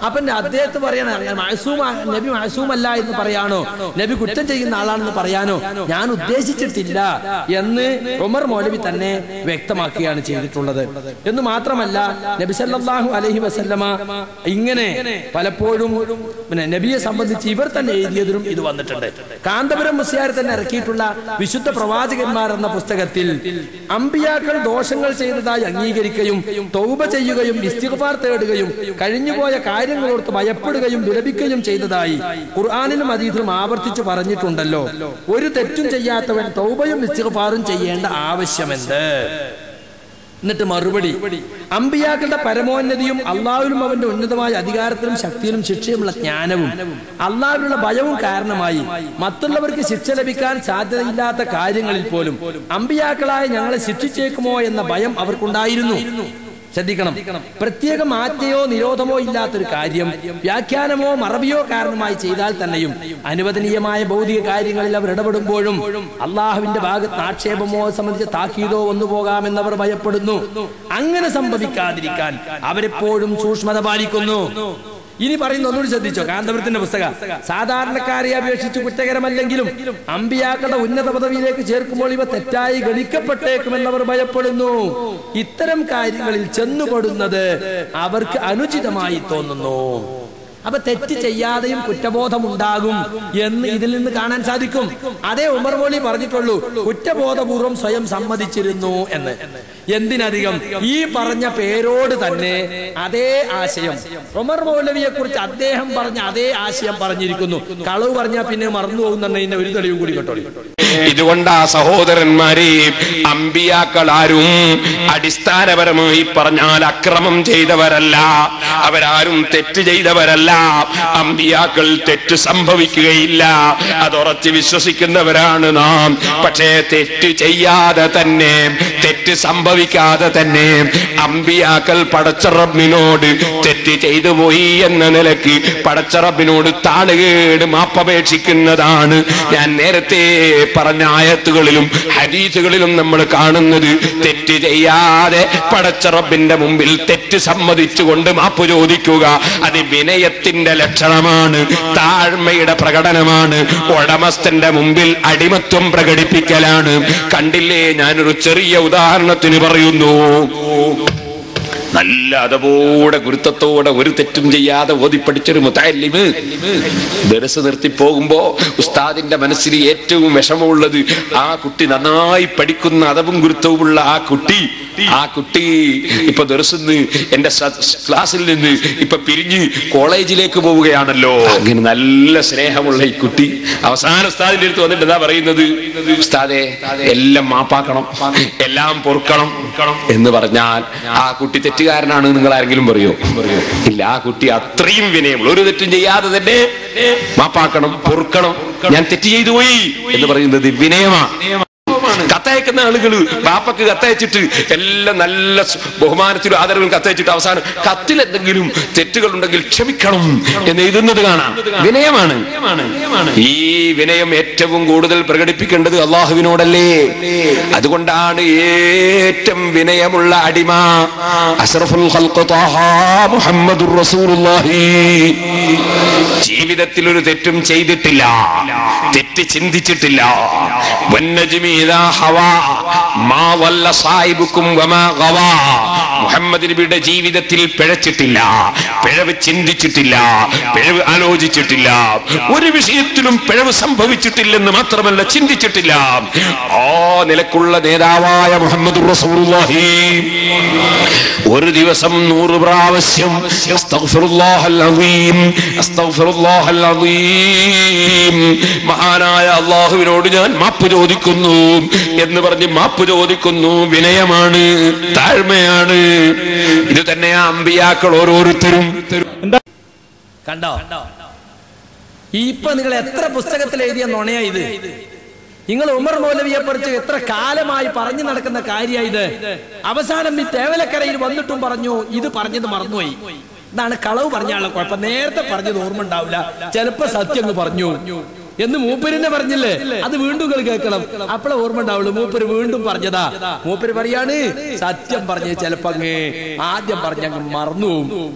അപ്പൊ അദ്ദേഹത്തെ പറയാൻ നബി മഅസൂമല്ല എന്ന് പറയാനോ, നബി കുറ്റം ചെയ്യുന്ന ആളാണെന്ന് പറയാനോ ഞാൻ ഉദ്ദേശിച്ചിട്ടില്ല എന്ന് ഉമർ മൗലവി തന്നെ വ്യക്തമാക്കുകയാണ് ചെയ്തിട്ടുള്ളത്. എന്ന് മാത്രമല്ല, നബി സല്ലല്ലാഹു അലൈഹി വസല്ലമ ഇങ്ങനെ പലപ്പോഴും നബിയെ സംബന്ധിച്ച് ഇവർ തന്നെ എഴുതിയതിലും ഇത് വന്നിട്ടുണ്ട്. കാന്തപുരം മുസ്ലിയാർ തന്നെ ഇറക്കിയിട്ടുള്ള വിശുദ്ധ പ്രവാചകന്മാർ എന്ന പുസ്തകത്തിൽ അമ്പിയാക്കൾ ദോഷങ്ങൾ ചെയ്തതായി അംഗീകരിക്കുകയും തൗബ ചെയ്യുകയും ഇസ്തിഗ്ഫാർ തേടുകയും കഴിഞ്ഞുപോയ കാര്യങ്ങളോർത്ത് ഭയപ്പെടുകയും വിലപിക്കുകയും ചെയ്തതായി ഖുർആനിലും ഹദീസിലും ആവർത്തിച്ചു പറഞ്ഞിട്ടുണ്ടല്ലോ. ഒരു തെറ്റും ചെയ്യാത്തവൻ തൗബയും ഇസ്തിഗ്ഫാറും ചെയ്യേണ്ട ആവശ്യമെന്ത്? എന്നിട്ട് മറുപടി, അമ്പിയാക്കളുടെ പരമോന്നതിയും അള്ളാഹുവിലും അവന്റെ ഉന്നതമായ അധികാരത്തിലും ശക്തിയിലും ശിക്ഷയുമുള്ള ജ്ഞാനവും അള്ളാഹുവിലുള്ള ഭയവും കാരണമായി മറ്റുള്ളവർക്ക് ശിക്ഷ ലഭിക്കാൻ സാധ്യതയില്ലാത്ത കാര്യങ്ങളിൽ പോലും അമ്പിയാക്കളായ ഞങ്ങളെ ശിക്ഷിച്ചേക്കുമോ എന്ന ഭയം അവർക്കുണ്ടായിരുന്നു. ശ്രദ്ധിക്കണം, പ്രത്യേകം ആജ്ഞയോ നിരോധമോ ഇല്ലാത്തൊരു കാര്യം വ്യാഖ്യാനമോ മറവിയോ കാരണമായി ചെയ്താൽ തന്നെയും അനുവദനീയമായ ഭൗതിക കാര്യങ്ങളിൽ അവർ ഇടപെടുമ്പോഴും അള്ളാഹുവിന്റെ ഭാഗത്ത് ആക്ഷേപമോ സംബന്ധിച്ച താക്കീതോ വന്നു പോകാമെന്നവർ ഭയപ്പെടുന്നു. അങ്ങനെ സംഭവിക്കാതിരിക്കാൻ അവരെപ്പോഴും സൂക്ഷ്മത പാലിക്കുന്നു. ഇനി പറയുന്ന ഒന്നുകൂടി ശ്രദ്ധിച്ചോ, കാന്തപുരത്തിന്റെ പുസ്തകം. സാധാരണക്കാരെ അപേക്ഷിച്ച് കുറ്റകരമല്ലെങ്കിലും അമ്പിയാക്കളുടെ ഉന്നത പദവിയിലേക്ക് ചേർക്കുമ്പോൾ ഇവ തെറ്റായി ഗണിക്കപ്പെട്ടേക്കുമെന്നവർ ഭയപ്പെടുന്നു. ഇത്തരം കാര്യങ്ങളിൽ ചെന്നുപെടുന്നത് അവർക്ക് അനുചിതമായി തോന്നുന്നു. അപ്പൊ തെറ്റ് ചെയ്യാതെയും കുറ്റബോധം ഉണ്ടാകും എന്ന് ഇതിൽ നിന്ന് കാണാൻ സാധിക്കും. അതേ ഉമർ മൗലവി പറഞ്ഞിട്ടുള്ളൂ, കുറ്റബോധപൂർവം സ്വയം സമ്മതിച്ചിരുന്നു എന്ന്. എന്തിനധികം ഈ പറഞ്ഞ പേരോട് തന്നെ അതേ ആശയം ഉമർ മൗലവിയെ കുറിച്ച് അദ്ദേഹം പറഞ്ഞ അതേ ആശയം പറഞ്ഞിരിക്കുന്നു. കളവ് പറഞ്ഞാൽ പിന്നെ മറന്നു പോകുന്നതിന്റെ ഒരു തെളിവും കൂടി കേട്ടോ. ഇതുകൊണ്ടാ സഹോദരന്മാരെ, അമ്പിയാക്കൾ ആരും അടിസ്ഥാനപരമായി പറഞ്ഞാൽ അക്രമം ചെയ്തവരല്ല, അവരാരും തെറ്റ് ചെയ്തവരല്ല. അമ്പിയാക്കൾ തെറ്റ് സംഭവിക്കുകയില്ല, അതുറച്ച് വിശ്വസിക്കുന്നവരാണ് നാം. പക്ഷേ തെറ്റ് ചെയ്യാതെ തന്നെ, തെറ്റ് സംഭവിക്കാതെ തന്നെ അമ്പിയാക്കൾ പടച്ച റബ്ബിനോട് തെറ്റ് ചെയ്തു പോയി എന്ന നിലയ്ക്ക് പടച്ച റബ്ബിനോട് താളുകേട് മാപ്പപേക്ഷിക്കുന്നതാണ്. ഞാൻ നേരത്തെ പറഞ്ഞ ആയത്തുകളിലും ഹദീസുകളിലും നമ്മൾ കാണുന്നത് തെറ്റ് ചെയ്യാതെ പടച്ച റബ്ബിന്റെ മുമ്പിൽ തെറ്റ് സമ്മതിച്ചുകൊണ്ട് മാപ്പ് ചോദിക്കുക. അത് വിനയത്തിന്റെ ലക്ഷണമാണ്, താഴ്മയുടെ പ്രകടനമാണ്, ഉടമസ്ഥന്റെ മുമ്പിൽ അടിമത്വം പ്രകടിപ്പിക്കലാണ്. കണ്ടില്ലേ, ഞാനൊരു ചെറിയ ഉദാഹരണത്തിന് പറയുന്നു. നല്ല അതപോടെ ഗുരുത്വത്തോടെ ഒരു തെറ്റും ചെയ്യാതെ ഓതിപ്പടിച്ചൊരു മുതഅല്ലിമ് ദർസ് നിർത്തി പോകുമ്പോ ഉസ്താദിന്റെ മനസ്സിൽ ഏറ്റവും വിഷമമുള്ളത് ആ കുട്ടി നന്നായി പഠിക്കുന്ന അതവും ഗുരുത്വവുമുള്ള ആ കുട്ടി ഇപ്പൊ ദർസിന്ന് എന്റെ ക്ലാസ്സിൽ നിന്ന് ഇപ്പൊ പിരിഞ്ഞ് കോളേജിലേക്ക് പോവുകയാണല്ലോ. അങ്ങനെ നല്ല സ്നേഹമുള്ള ഈ കുട്ടി അവസാന ഉസ്താദിന്റെ അടുത്ത് വന്നിട്ട് എന്താ പറയുന്നത്, ഉസ്താദെ എല്ലാം മാപ്പാക്കണം, എല്ലാം പൊറുക്കണം എന്ന് പറഞ്ഞാൽ ആ കുട്ടി തെറ്റുകാരനാണ് നിങ്ങൾ ആരെങ്കിലും പറയോ? ഇല്ല. ആ കുട്ടി അത്രയും വിനയമുള്ള, ഒരു തെറ്റും ചെയ്യാതെ തന്നെ മാപ്പാക്കണം, പൊറുക്കണം, ഞാൻ തെറ്റ് ചെയ്തു പോയി എന്ന് പറയുന്നത് വിനയമാണ്. കത്തയക്കുന്ന ആളുകൾ ബാപ്പക്ക് കത്തയച്ചിട്ട് എല്ലാം നല്ല ബഹുമാനത്തിലും ആദരവിലും കത്തയച്ചിട്ട് അവസാനം കത്തിൽ എന്തെങ്കിലും തെറ്റുകൾ ഉണ്ടെങ്കിൽ ക്ഷമിക്കണം എന്ന് എഴുതുന്നത് കാണാം. വിനയമാണ്. ഈ വിനയം ഏറ്റവും കൂടുതൽ പ്രകടിപ്പിക്കേണ്ടത് അള്ളാഹുവിനോടല്ലേ. അതുകൊണ്ടാണ് ഏറ്റവും വിനയമുള്ള അടിമ അഷ്റഫുൽ ഖൽഖ് ത്വാഹ മുഹമ്മദുർ റസൂലുള്ളാഹി. ജീവിതത്തിൽ ഒരു തെറ്റും ചെയ്തിട്ടില്ല, തെറ്റ് ചിന്തിച്ചിട്ടില്ല. മുഹമ്മദ് നബിയുടെ ജീവിതത്തിൽ പിഴച്ചിട്ടില്ല, പിഴവ് ചിന്തിച്ചിട്ടില്ല, പിഴവ് ആലോചിച്ചിട്ടില്ല, ഒരു വിഷയത്തിലും പിഴവ് സംഭവിച്ചിട്ടില്ലെന്ന് മാത്രമല്ല ചിന്തിച്ചിട്ടില്ല. ആ നിലക്കുള്ള നേതാവായ മുഹമ്മദുർ റസൂലുള്ളാഹി ഒരു ദിവസം 100 പ്രാവശ്യം അസ്തഗ്ഫിറുല്ലാഹൽ അസീം, അസ്തഗ്ഫിറുല്ലാഹൽ അസീം, മഹാനായ അല്ലാഹുവിനോട് ഞാൻ മാപ്പ് ചോദിക്കുന്നു എന്ന് പറഞ്ഞ് മാപ്പ് ചോദിക്കുന്നു. വിനയമാണ്, താഴ്മയാണ്. ഇത് തന്നെയാ അമ്പിയാക്കൾ ഓരോരുത്തരും. കണ്ടോ? ഇപ്പൊ നിങ്ങൾ എത്ര പുസ്തകത്തിൽ എഴുതിയ നുണയാ ഇത്? നിങ്ങൾ ഉമർ മൗലവിയെ കുറിച്ച് എത്ര കാലമായി പറഞ്ഞു നടക്കുന്ന കാര്യമാണ് ഇത്. അവസാനം ഈ തേവലക്കരയിൽ വന്നിട്ടും പറഞ്ഞു ഇത് പറഞ്ഞത് മറന്നുപോയി. ഇതാണ് കളവ് പറഞ്ഞാലുള്ള കുഴപ്പം. നേരത്തെ പറഞ്ഞത് ഓർമ്മ ഉണ്ടാവില്ല, ചിലപ്പോ സത്യം പറഞ്ഞു എന്ന് മൂപ്പരിനെ പറഞ്ഞില്ലേ, അത് വീണ്ടും കേൾക്കണം, അപ്പോഴേ ഓർമ്മ ഉണ്ടാവുള്ളൂ. മൂപ്പര് വീണ്ടും പറഞ്ഞതാ. മൂപ്പര് പറയാണ് സത്യം പറഞ്ഞ് ചിലപ്പോ അങ്ങ് ആദ്യം പറഞ്ഞങ്ങ് മറന്നു പോകും.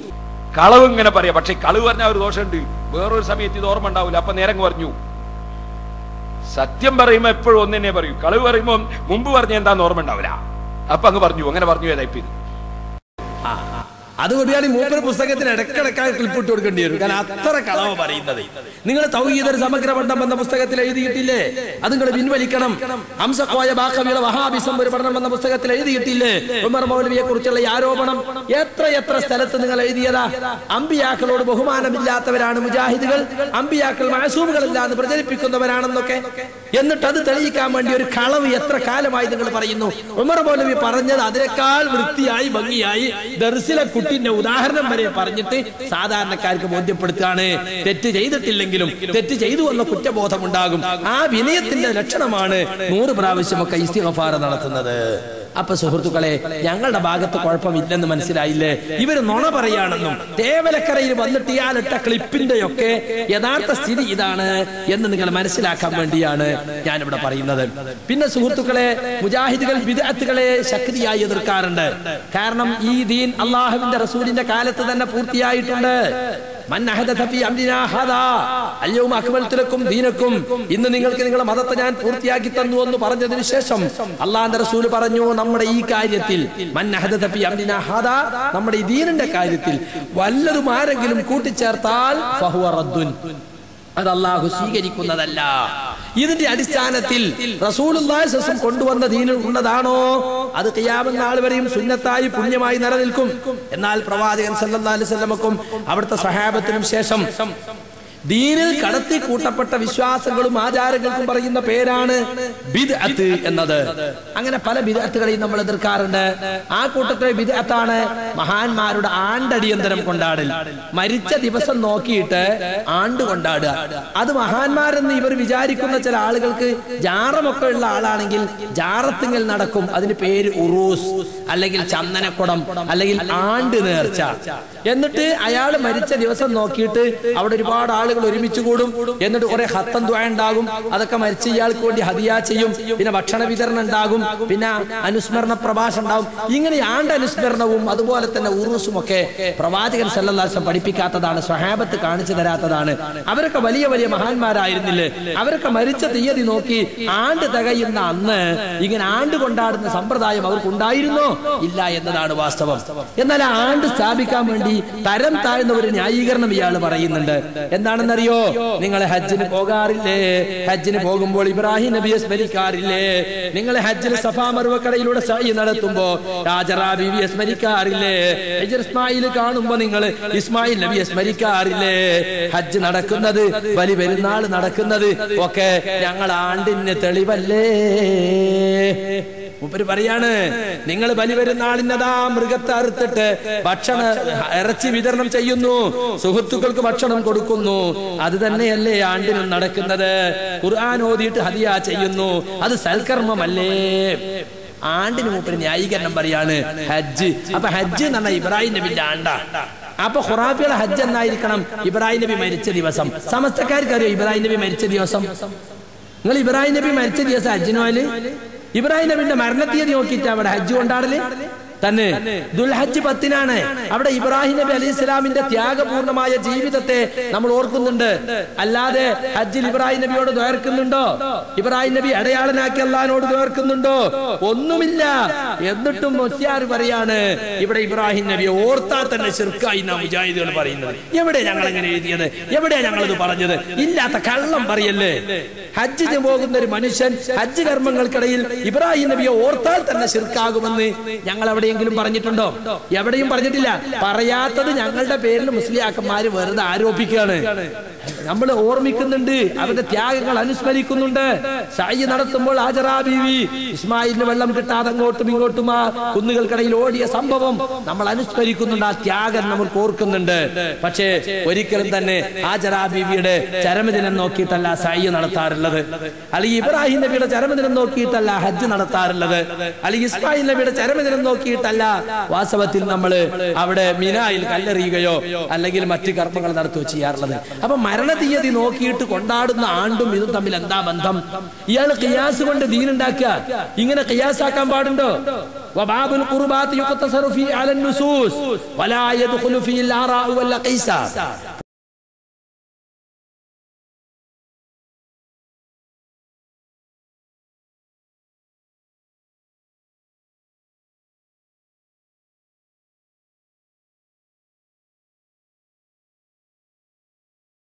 കളവ് ഇങ്ങനെ പറയാം. പക്ഷെ കളവ് പറഞ്ഞാൽ ഒരു ദോഷമുണ്ട്, വേറൊരു സമയത്ത് ഇത് ഓർമ്മ ഉണ്ടാവില്ല, അപ്പൊ നേരം പറഞ്ഞു. സത്യം പറയുമ്പോ എപ്പോഴും ഒന്ന് തന്നെ പറയൂ, കളവ് പറയുമ്പോ മുമ്പ് പറഞ്ഞ എന്താന്ന് ഓർമ്മ ഉണ്ടാവില്ല, അപ്പൊ അങ്ങ് പറഞ്ഞു, അങ്ങനെ പറഞ്ഞു ഏതായിപ്പ് ഇത്. അതുകൊണ്ടാണ് ഈ മൂപ്പര പുസ്തകത്തിന് ഇടക്കിടക്കായി ക്ലിപ്പിട്ട് കൊടുക്കേണ്ടി വരും. കാരണം അത്ര കളവ് പറയുന്നത്. നിങ്ങൾ തൗഹീദ് സമഗ്ര പഠനം എന്ന പുസ്തകത്തിൽ എഴുതിയിട്ടില്ലേ? അത് നിങ്ങൾ പിൻവലിക്കണം. ഹംസഖോയ ബാഖവിയുടെ വഹാബിസം ഒരു പഠനം എന്ന പുസ്തകത്തിൽ എഴുതിയിട്ടില്ലേ? ഉമർ മൗലവിയെ കുറിച്ചുള്ള ആരോപണം എത്ര സ്ഥലത്ത് നിങ്ങൾ എഴുതിയതാ? അമ്പിയാക്കളോട് ബഹുമാനമില്ലാത്തവരാണ് മുജാഹിദുകൾ, അമ്പിയാക്കൾ മഅസൂമുകളല്ല എന്ന് പ്രചരിപ്പിക്കുന്നവരാണെന്നൊക്കെ. എന്നിട്ട് അത് തെളിയിക്കാൻ വേണ്ടി ഒരു കളവ് എത്ര കാലമായി നിങ്ങൾ പറയുന്നു? ഉമർ മൗലവി പറഞ്ഞത് അതിനേക്കാൾ വൃത്തിയായി ഭംഗിയായി ദർസിലെ കുട്ടിന്റെ ഉദാഹരണം വരെ പറഞ്ഞിട്ട് സാധാരണക്കാർക്ക് ബോധ്യപ്പെടുത്തുകയാണ്. തെറ്റ് ചെയ്തിട്ടില്ലെങ്കിലും തെറ്റ് ചെയ്തു എന്ന കുറ്റബോധം ഉണ്ടാകും. ആ വിനയത്തിന്റെ ലക്ഷണമാണ് 100 പ്രാവശ്യമൊക്കെ ഇസ്തിഗ്ഫാർ നടത്തുന്നത്. അപ്പൊ സുഹൃത്തുക്കളെ, ഞങ്ങളുടെ ഭാഗത്ത് കുഴപ്പമില്ലെന്ന് മനസ്സിലായില്ലേ? ഇവര് നുണ പറയാണെന്നും തേവലക്കരയിൽ വന്നിട്ട് ഇയാളിട്ട ക്ലിപ്പിന്റെയൊക്കെ യഥാർത്ഥ സ്ഥിതി ഇതാണ് എന്ന് നിങ്ങൾ മനസ്സിലാക്കാൻ വേണ്ടിയാണ് ഞാനിവിടെ പറയുന്നത്. പിന്നെ സുഹൃത്തുക്കളെ, മുജാഹിദുകൾ ബിദ്അത്തുകളെ ശക്തിയായി എതിർക്കാറുണ്ട്. കാരണം ഈ ദീൻ അള്ളാഹുവിന്റെ റസൂലിന്റെ കാലത്ത് തന്നെ പൂർത്തിയായിട്ടുണ്ട്. ഇന്ന് നിങ്ങൾക്ക് നിങ്ങളുടെ മതത്തെ ഞാൻ പൂർത്തിയാക്കി തന്നു എന്ന് പറഞ്ഞതിന് ശേഷം അള്ളാഹുവിന്റെ റസൂൽ പറഞ്ഞു, നമ്മുടെ ഈ കാര്യത്തിൽ നമ്മുടെ ഈ ദീനിന്റെ കാര്യത്തിൽ വല്ലതും ആരെങ്കിലും കൂട്ടിച്ചേർത്താൽ അത് അള്ളാഹു സ്വീകരിക്കുന്നതല്ല. ഇതിന്റെ അടിസ്ഥാനത്തിൽ റസൂലുള്ളാഹി സ്വല്ലല്ലാഹു അലൈഹി വസല്ലം കൊണ്ടുവന്ന ദീനിൽ ഉള്ളതാണോ അത് ഖിയാമത്ത് നാൾ വരെയും സുന്നത്തായി പുണ്യമായി നിലനിൽക്കും. എന്നാൽ പ്രവാചകൻ സല്ലല്ലാഹു അലൈഹി വസല്ലമക്കും അവിടുത്തെ സ്വഹാബത്തിനും ശേഷം ദീനിൽ കടത്തി കൂട്ടപ്പെട്ട വിശ്വാസങ്ങളും ആചാരങ്ങൾക്കും പറയുന്ന പേരാണ് ബിദ്അത്ത് എന്നത്. അങ്ങനെ പല ബിദ്അത്തുകളെയും നമ്മൾ എതിർക്കാറുണ്ട്. ആ കൂട്ടത്തിലെ ബിദ്അത്താണ് മഹാന്മാരുടെ ആണ്ടടിയന്തരം കൊണ്ടാടൽ. മരിച്ച ദിവസം നോക്കിയിട്ട് ആണ്ട് കൊണ്ടാടുക. അത് മഹാന്മാരെന്ന് ഇവർ വിചാരിക്കുന്ന ചില ആളുകൾക്ക് ജാറമൊക്കെ ഉള്ള ആളാണെങ്കിൽ ജാറത്തിങ്ങൽ നടക്കും. അതിന് പേര് ഉറൂസ് അല്ലെങ്കിൽ ചന്ദനക്കുടം അല്ലെങ്കിൽ ആണ്ട് നേർച്ച. എന്നിട്ട് അയാൾ മരിച്ച ദിവസം നോക്കിയിട്ട് അവിടെ ഒരുപാട് ആളുകൾ ഒരുമിച്ച് കൂടും. എന്നിട്ട് കുറെ ഹത്തം ദുആ ഉണ്ടാകും. അതൊക്കെ മരിച്ച ഇയാൾക്ക് വേണ്ടി ഹദിയ ചെയ്യും. പിന്നെ ഭക്ഷണ വിതരണം ഉണ്ടാകും. പിന്നെ അനുസ്മരണ പ്രഭാഷണം ഉണ്ടാകും. ഇങ്ങനെ ആണ്ട് അനുസ്മരണവും അതുപോലെ തന്നെ ഉറൂസും ഒക്കെ പ്രവാചകൻ സല്ലല്ലാഹു അലൈഹി വസല്ലം പഠിപ്പിക്കാത്തതാണ്, സ്വഹാബത്ത് കാണിച്ചു തരാത്തതാണ്. അവരൊക്കെ വലിയ വലിയ മഹാന്മാരായിരുന്നില്ലേ? അവരൊക്കെ മരിച്ച തീയതി നോക്കി ആണ്ട് തികയുന്ന അന്ന് ഇങ്ങനെ ആണ്ട് കൊണ്ടാടുന്ന സമ്പ്രദായം അവർക്കുണ്ടായിരുന്നോ? ഇല്ല എന്നതാണ് വാസ്തവം. എന്നാൽ ആ ആണ്ട് സ്ഥാപിക്കാൻ വേണ്ടി തരം താഴ്ന്ന ഒരു ന്യായീകരണം ഇയാൾ പറയുന്നുണ്ട്. എന്താണെന്നറിയോ? നിങ്ങൾ ഹജ്ജിന് പോകാറില്ലേ? ഹജ്ജിന് പോകുമ്പോൾ ഇബ്രാഹിം നബിയെ സ്മരിക്കാറില്ലേ? നിങ്ങൾ ഹജ്ജിൽ സഫാ മർവക്കടയിലൂടെ സഅയ് നടത്തുമ്പോ ഹാജറ ബീവിയെ സ്മരിക്കാറില്ലേ? ഹിജ്ർ ഇസ്മായിൽ കാണുമ്പോ നിങ്ങൾ ഇസ്മായിൽ നബിയെ സ്മരിക്കാറില്ലേ? ഹജ്ജ് നടക്കുന്നത്, ബലി പെരുന്നാൾ നടക്കുന്നത് ഒക്കെ ഞങ്ങൾ ആണ്ടിന് തെളിവല്ലേ? മൂപ്പര് പറയാണ്, നിങ്ങൾ ബലി പെരുന്നാളിനതാ മൃഗത്തെ അറുത്തിട്ട് ഭക്ഷണ ഇറച്ചി വിതരണം ചെയ്യുന്നു, സുഹൃത്തുക്കൾക്ക് ഭക്ഷണം കൊടുക്കുന്നു. അത് തന്നെയല്ലേ ആണ്ടിനും നടക്കുന്നത്? ഖുർആൻ ഓതിയിട്ട് ഹദിയ ചെയ്യുന്നു. അത് സൽക്കർമ്മമല്ലേ? ആണ്ടിന് മൂപ്പര് ന്യായീകരണം പറയാണ് ഹജ്ജ്. അപ്പൊ ഹജ്ജ് എന്ന് പറഞ്ഞാൽ ഇബ്രാഹിം നബിന്റെ ആണ്ടാ. അപ്പൊ ഖുറാഫിയുടെ ഹജ്ജ് എന്നായിരിക്കണം? ഇബ്രാഹിം നബി മരിച്ച ദിവസം. സമസ്തക്കാർക്ക് അറിയോ ഇബ്രാഹിം നബി മരിച്ച ദിവസം? നിങ്ങൾ ഇബ്രാഹിം നബി മരിച്ച ദിവസം ഹജ്ജിനോല് ഇബ്രാഹിം നബിന്റെ മരണത്തീയതി നോക്കിയിട്ട് അവിടെ ഹജ്ജ് കൊണ്ടാടല് തന്നെ. ദുൽഹജ്ജ് 10-നാണ്. അവിടെ ഇബ്രാഹിം നബി അലൈഹി സ്വലാമിന്റെ ത്യാഗപൂർണമായ ജീവിതത്തെ നമ്മൾ ഓർക്കുന്നുണ്ട്. അല്ലാതെ ഹജ്ജിൽ ഇബ്രാഹിം നബിയോട് ദ്വേർക്കുന്നുണ്ടോ? ഇബ്രാഹിം നബി അടയാളനാക്കി അള്ളാഹിനോട് ദ്വേർക്കുന്നുണ്ടോ? ഒന്നുമില്ല. എന്നിട്ടും മുസ്യാർ പറയാണ് ഇവിടെ ഇബ്രാഹിം നബിയെ ഓർത്താൽ തന്നെ ശിർക്കായി നാം മുജാഹിദുകൾ പറയുന്നത്. എവിടെ ഞങ്ങൾ അങ്ങനെ എഴുതിയത്? എവിടെയാ ഞങ്ങളത് പറഞ്ഞത്? ഇല്ലാത്ത കള്ളം പറയല്ലേ. ഹജ്ജിന് പോകുന്ന ഒരു മനുഷ്യൻ ഹജ്ജ് കർമ്മങ്ങൾക്കിടയിൽ ഇബ്രാഹിം നബിയെ ഓർത്താൽ തന്നെ ശിർക്കാകുമെന്ന് ഞങ്ങൾ എവിടെയെങ്കിലും പറഞ്ഞിട്ടുണ്ടോ? എവിടെയും പറഞ്ഞിട്ടില്ല. പറയാത്തത് ഞങ്ങളുടെ പേരിൽ മുസ്ലിയാക്കന്മാര് വെറുതെ ആരോപിക്കുകയാണ്. നമ്മൾ ഓർമ്മിക്കുന്നുണ്ട്, അവരുടെ ത്യാഗങ്ങൾ അനുസ്മരിക്കുന്നുണ്ട്. സഅയ് നടത്തുമ്പോൾ ഹാജറ ബീവി ഇസ്മായിലിന് വെള്ളം കിട്ടാതെ അങ്ങോട്ടും ഇങ്ങോട്ടും ആ കുന്നുകൾക്കിടയിൽ ഓടിയ സംഭവം നമ്മൾ അനുസ്മരിക്കുന്നുണ്ട്. ആ ത്യാഗം നമ്മൾ ഓർക്കുന്നുണ്ട്. പക്ഷേ ഒരിക്കലും തന്നെ ഹാജറ ബീവിയുടെ ചരമദിനം നോക്കിയിട്ടല്ല സഅയ് നടത്താറുള്ളത്. നടത്താറുള്ളത്, അല്ലെങ്കിൽ ഇബ്രാഹിം നബിയുടെ ചരമദിനം നോക്കിയിട്ടല്ല ഹജ്ജ് നടത്താറുള്ളത്, അല്ലെങ്കിൽ ഇസ്മായിൽ നബിയുടെ ചരമദിനം നോക്കിയിട്ടല്ല വാസ്തവത്തിൽ നമ്മൾ അവിടെ മിനായിൽ കല്ലെറിയുകയോ അല്ലെങ്കിൽ മറ്റ് കർമ്മങ്ങൾ നടത്തുകയോ ചെയ്യാറുള്ളത്. അപ്പൊ മരണ തീയതി നോക്കിയിട്ട് കൊണ്ടാടുന്ന ആണ്ടും ഇതും തമ്മിൽ എന്താ ബന്ധം? ഇയാൾ ഖിയാസ് കൊണ്ട് ദീനുണ്ടാക്കുക, ഇങ്ങനെ ഖിയാസാക്കാൻ പാടുണ്ടോ? വബാബുൽ ഖുർബാത്ത് യുഖ്തസറു ഫീ അലൻ നുസൂസ് വലാ യദ്ഖുലു ഫീ അൽ ആറാ വൽ ഖീസാ.